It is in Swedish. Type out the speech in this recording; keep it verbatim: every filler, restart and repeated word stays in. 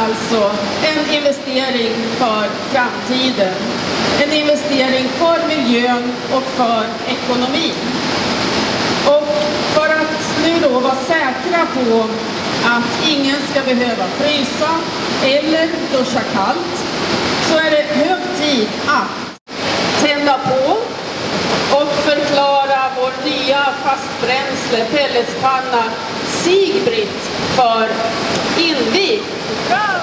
alltså en investering för framtiden. En investering för miljön och för ekonomin. Och för att nu då vara säkra på att ingen ska behöva frysa eller duscha kallt, så är det hög tid att tända på och förklara vår nya fastbränsle pelletspanna Sigbritt för invigd.